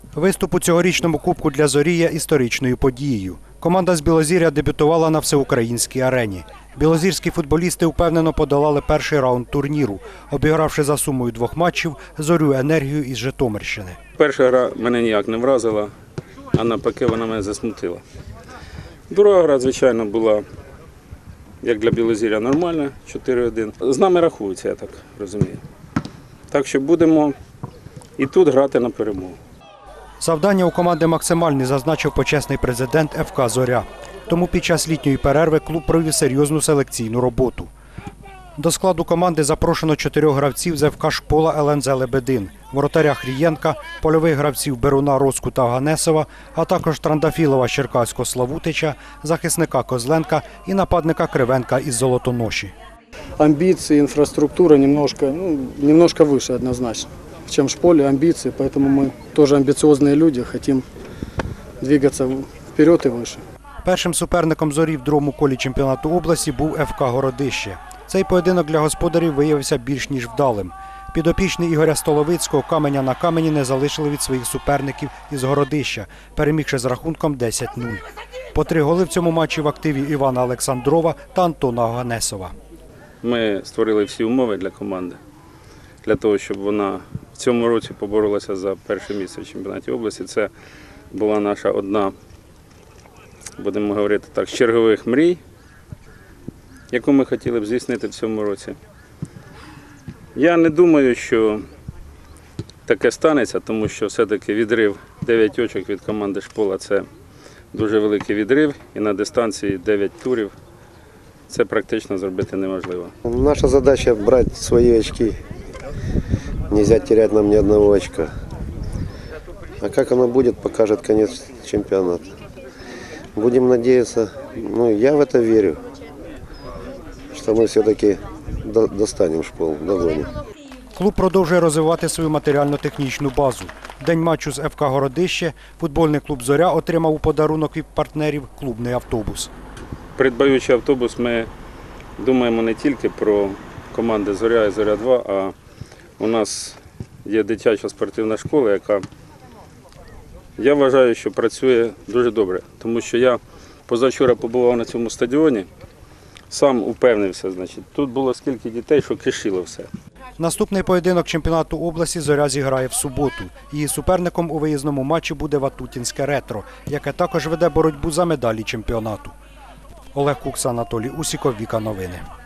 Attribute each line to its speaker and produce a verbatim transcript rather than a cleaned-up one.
Speaker 1: Виступ у цьогорічному кубку для «Зорі» є історичною подією. Команда з Білозір'я дебютувала на всеукраїнській арені. Білозірські футболісти впевнено подолали перший раунд турніру, обігравши за сумою двох матчів «Зорю Енергію» із Житомирщини.
Speaker 2: Перша гра мене ніяк не вразила, а навпаки вона мене засмутила. Друга гра, звичайно, була, як для Білозір'я, нормальна, чотири один. З нами рахується, я так розумію. Так що будемо і тут грати на перемогу.
Speaker 1: Завдання у команди максимальні, зазначив почесний президент еф ка «Зоря». Тому під час літньої перерви клуб провів серйозну селекційну роботу. До складу команди запрошено чотирьох гравців з еф ка «Шпола» ел ен зет «Лебедин», воротаря Хрієнка, польових гравців Беруна, Роску та Ганесова, а також Трандафілова, Черкаського, Славутича, захисника Козленка і нападника Кривенка із Золотоноші.
Speaker 3: Амбиции, инфраструктура немножко, ну, немножко выше однозначно, чем в «Шполе», амбиции, поэтому мы тоже амбициозные люди, хотим двигаться вперед и выше.
Speaker 1: Першим суперником «Зорі» в другому колі чемпіонату області був еф ка «Городище». Цей поєдинок для господарів виявився більш ніж вдалим. Підопічні Ігоря Столовицького каменя на камені не залишили від своїх суперників із «Городища», перемігши з рахунком десять нуль. По три голи в цьому матчі в активі Івана Олександрова та Антона Ганесова.
Speaker 2: Ми створили всі умови для команди, для того, щоб вона в цьому році поборолася за перше місце в чемпіонаті області. Це була наша одна, будемо говорити так, з чергових мрій, яку ми хотіли б здійснити в цьому році. Я не думаю, що таке станеться, тому що все-таки відрив дев'ять очок від команди «Шпола» – це дуже великий відрив, і на дистанції дев'ять турів це практично зробити неможливо.
Speaker 4: Наша задача – брати свої очки. Нельзя терять нам ні одного очка. А як воно буде, покаже кінець чемпіонату. Будемо сподіватися, ну я в це вірю, що ми все-таки достанемо «Шполу», догонимо.
Speaker 1: Клуб продовжує розвивати свою матеріально-технічну базу. В день матчу з еф ка «Городище» футбольний клуб «Зоря» отримав у подарунок від партнерів клубний автобус.
Speaker 2: Придбаючи автобус, ми думаємо не тільки про команди «Зоря» і «Зоря-два», а у нас є дитяча спортивна школа, яка, я вважаю, що працює дуже добре. Тому що я позавчора побував на цьому стадіоні, сам упевнився, значить, тут було скільки дітей, що кишило все.
Speaker 1: Наступний поєдинок чемпіонату області «Зоря» зіграє в суботу. Її суперником у виїзному матчі буде Ватутінське «Ретро», яке також веде боротьбу за медалі чемпіонату. Олег Кукса, Анатолій Усіков, Віка Новини.